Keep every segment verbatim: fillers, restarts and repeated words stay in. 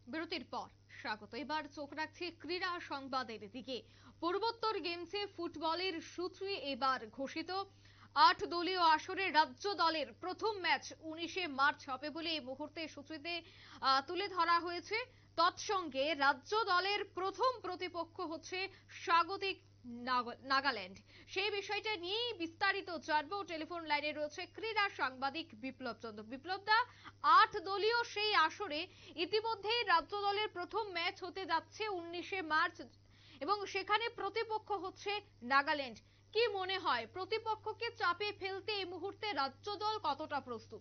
বিরতির পর স্বাগত। এবার চোখ রাখছি ক্রীড়া সংবাদের দিকে। পূর্বোত্তর গেমসে ফুটবলের সূচি এবার ঘোষিত। আট দলীয় আসরে রাজ্য দলের প্রথম ম্যাচ উনিশে মার্চ হবে বলে এই মুহূর্তে সূচিতে তুলে ধরা হয়েছে। তৎসঙ্গে রাজ্য দলের প্রথম প্রতিপক্ষ হচ্ছে স্বাগতিক নাগাল্যান্ড। সেই বিষয়টা নিয়েই বিস্তারিত জানবো। টেলিফোন লাইনে রয়েছে ক্রীড়া সাংবাদিক বিপ্লব চন্দ্র। বিপ্লব দা, আট দলীয় সেই আসরে ইতিমধ্যেই রাজ্য দলের প্রথম ম্যাচ হতে যাচ্ছে উনিশে মার্চ এবং সেখানে প্রতিপক্ষ হচ্ছে নাগাল্যান্ড। কি মনে হয় প্রতিপক্ষকে চাপে ফেলতে এই মুহূর্তে রাজ্য দল কতটা প্রস্তুত?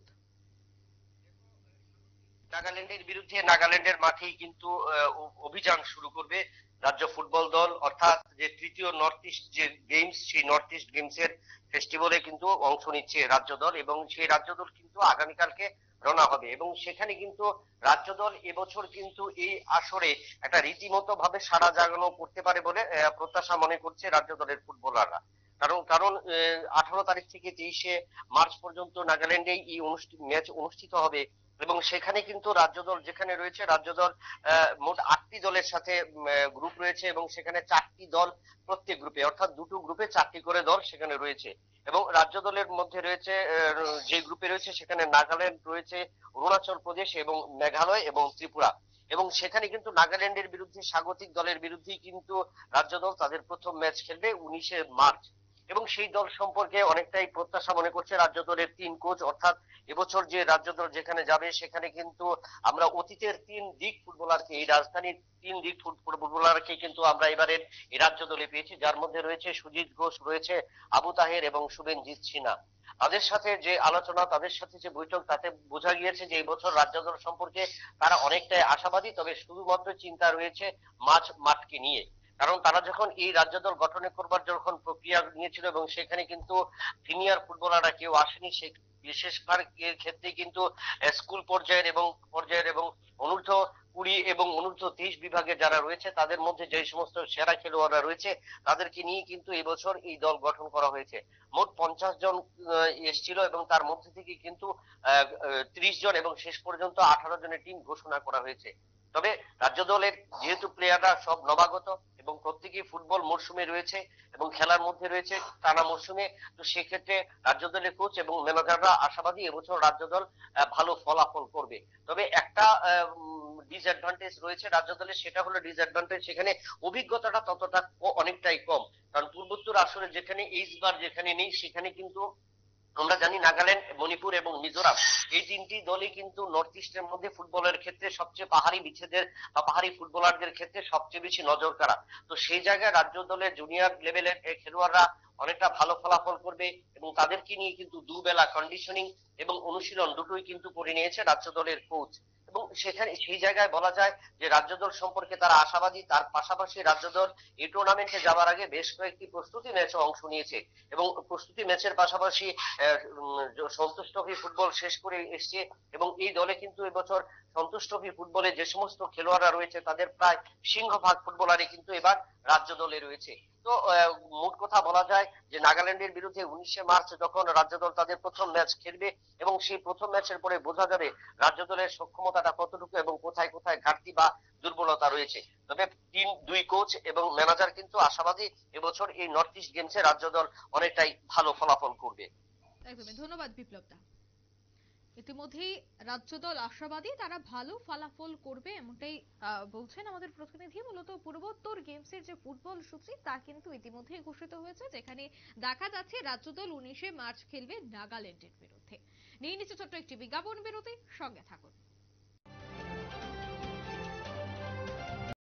নাগাল্যান্ডের বিরুদ্ধে নাগাল্যান্ডের মাঠেই কিন্তু অভিযান শুরু করবে রাজ্য ফুটবল দল, অর্থাৎ যে তৃতীয় নর্থ ইস্ট যে গেমস, সেই নর্থ ইস্ট গেমস এর ফেস্টিভ্যালে কিন্তু অংশ নিচ্ছে রাজ্য দল এবং সেই রাজ্য দল কিন্তু আগামীকালকে রওনা হবে এবং সেখানে কিন্তু রাজ্য দল এবছর কিন্তু এই আসরে একটা রীতিমতো ভাবে সাড়া জাগানো করতে পারে বলে প্রত্যাশা মনে করছে রাজ্য দলের ফুটবলাররা। কারণ কারণ আঠারো তারিখ থেকে তেইশে মার্চ পর্যন্ত নাগাল্যান্ডে এই ম্যাচ অনুষ্ঠিত হবে এবং সেখানে কিন্তু রাজ্য দল যেখানে রয়েছে, রাজ্য দল মোট আটটি দলের সাথে গ্রুপ রয়েছে এবং সেখানে চারটি দল প্রত্যেক গ্রুপে, অর্থাৎ দুটো গ্রুপে চারটি করে দল সেখানে রয়েছে এবং রাজ্য দলের মধ্যে রয়েছে যে গ্রুপে রয়েছে সেখানে নাগাল্যান্ড রয়েছে, অরুণাচল প্রদেশ এবং মেঘালয় এবং ত্রিপুরা এবং সেখানে কিন্তু নাগাল্যান্ডের বিরুদ্ধে স্বাগতিক দলের বিরুদ্ধেই কিন্তু রাজ্য দল তাদের প্রথম ম্যাচ খেলবে উনিশে মার্চ এবং সেই দল সম্পর্কে অনেকটাই প্রত্যাশা মনে করছে রাজ্য দলের তিন কোচ। অর্থাৎ এবছর যে রাজ্য দল যেখানে যাবে সেখানে কিন্তু আমরা অতীতের তিন দিক ফুটবলারকে, এই রাজধানীর তিন দিক ফুটবলারকে কিন্তু আমরা এবারের এই রাজ্য দলে পেয়েছি, যার মধ্যে রয়েছে সুজিত ঘোষ, রয়েছে আবু তাহের এবং শুভেনজিৎ সিনহা। তাদের সাথে যে আলোচনা, তাদের সাথে যে বৈঠক, তাতে বোঝা গিয়েছে যে এই বছর রাজ্য দল সম্পর্কে তারা অনেকটাই আশাবাদী, তবে শুধুমাত্র চিন্তা রয়েছে মাঠ মাঠকে নিয়ে। কারণ তারা যখন এই রাজ্য দল গঠন করবার যখন প্রক্রিয়া নিয়েছিল এবং সেখানে কিন্তু সিনিয়র ফুটবলাররা কেউ আসেনি, সে বিশেষভাবে এর ক্ষেত্রে কিন্তু স্কুল পর্যায়ের এবং পর্যায়ের এবং অনূর্ধ্ব কুড়ি এবং অনূর্ধ্ব তেইশ বিভাগে যারা রয়েছে তাদের মধ্যে যে সমস্ত সেরা খেলোয়াড়রা রয়েছে তাদেরকে নিয়ে কিন্তু এবছর এই দল গঠন করা হয়েছে। মোট পঞ্চাশ জন এসেছিল এবং তার মধ্যে থেকে কিন্তু আহ ত্রিশ জন এবং শেষ পর্যন্ত আঠারো জনের টিম ঘোষণা করা হয়েছে। তবে রাজ্য দলের যেহেতু প্লেয়াররা সব নবাগত এবং প্রত্যেকেই ফুটবল মরশুমে রয়েছে এবং খেলার মধ্যে রয়েছে টানা মরশুমে, তো সেক্ষেত্রে রাজ্য দলের কোচ এবং ম্যানেজাররা আশাবাদী এবছর রাজ্য দল ভালো ফলাফল করবে। তবে একটা ডিসঅ্যাডভান্টেজ রয়েছে রাজ্য দলের, সেটা হলো ডিসঅ্যাডভান্টেজ সেখানে অভিজ্ঞতাটা ততটা অনেকটাই কম। কারণ পূর্বোত্তর আসরে যেখানে এইচবার যেখানে নেই, সেখানে কিন্তু আমরা জানি নাগাল্যান্ড, মণিপুর এবং মিজোরাম এই তিনটি দলই কিন্তু নর্থ ইস্টের মধ্যে ফুটবলের ক্ষেত্রে সবচেয়ে পাহাড়ি বিছেদের বা পাহাড়ি ফুটবলারদের ক্ষেত্রে সবচেয়ে বেশি নজর কাড়া। তো সেই জায়গায় রাজ্য দলের জুনিয়র লেভেলের খেলোয়াড়রা অনেকটা ভালো ফলাফল করবে এবং তাদেরকে নিয়ে কিন্তু দুবেলা কন্ডিশনিং এবং অনুশীলন দুটোই কিন্তু করে নিয়েছে রাজ্য দলের কোচ এবং সেখানে সেই জায়গায় বলা যায় যে রাজ্য দল সম্পর্কে তারা আশাবাদী। তার পাশাপাশি রাজ্য দল এই টুর্নামেন্টে যাবার আগে বেশ কয়েকটি প্রস্তুতি ম্যাচে অংশ নিয়েছে এবং প্রস্তুতি ম্যাচের পাশাপাশি সন্তোষ ট্রফি ফুটবল শেষ করে এসছে এবং এই দলে কিন্তু এবছর সন্তোষ ট্রফি ফুটবলে যে সমস্ত খেলোয়াড়রা রয়েছে তাদের প্রায় সিংহভাগ ফুটবলারই কিন্তু এবার রাজ্য দলে রয়েছে। তো মোট কথা বলা যায় যে নাগাল্যান্ডের বিরুদ্ধে উনিশে মার্চ যখন রাজ্য দল তাদের প্রথম ম্যাচ খেলবে এবং সেই প্রথম ম্যাচের পরে বোঝা যাবে রাজ্য দলের সক্ষমতাটা কতটুকু এবং কোথায় কোথায় ঘাটতি বা দুর্বলতা রয়েছে। তবে তিন দুই কোচ এবং ম্যানেজার কিন্তু আশাবাদী এবছর এই নর্থ ইস্ট গেমসে রাজ্য দল অনেকটাই ভালো ফলাফল করবে। একদমই ধন্যবাদ বিপ্লব দা। ইতিমধ্যেই রাজ্য দল আশাবাদী তারা ভালো ফলাফল করবে এমনটাই বলছেন আমাদের প্রতিনিধি। মূলত পূর্বোত্তর গেমসের যে ফুটবল সূচি তা কিন্তু ইতিমধ্যেই ঘোষিত হয়েছে, যেখানে দেখা যাচ্ছে রাজ্য দল উনিশে মার্চ খেলবে নাগাল্যান্ডের বিরুদ্ধে। নিয়ে নিচ্ছে ছোট্ট একটি বিজ্ঞাপন বিরতি, সঙ্গে থাকুন।